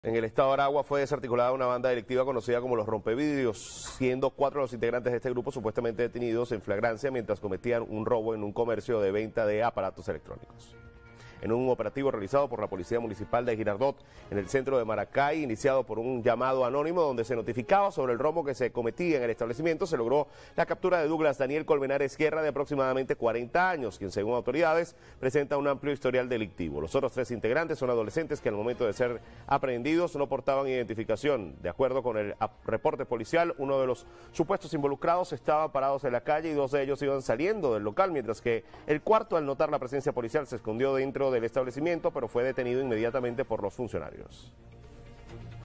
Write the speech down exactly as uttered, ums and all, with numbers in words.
En el estado de Aragua fue desarticulada una banda delictiva conocida como los Rompevidrios, siendo cuatro de los integrantes de este grupo supuestamente detenidos en flagrancia mientras cometían un robo en un comercio de venta de aparatos electrónicos. En un operativo realizado por la Policía Municipal de Girardot, en el centro de Maracay, iniciado por un llamado anónimo donde se notificaba sobre el robo que se cometía en el establecimiento, se logró la captura de Douglas Daniel Colmenares Guerra, de aproximadamente cuarenta años, quien según autoridades presenta un amplio historial delictivo. Los otros tres integrantes son adolescentes que al momento de ser aprehendidos no portaban identificación. De acuerdo con el reporte policial, uno de los supuestos involucrados estaba parados en la calle y dos de ellos iban saliendo del local, mientras que el cuarto, al notar la presencia policial, se escondió dentro del establecimiento, pero fue detenido inmediatamente por los funcionarios.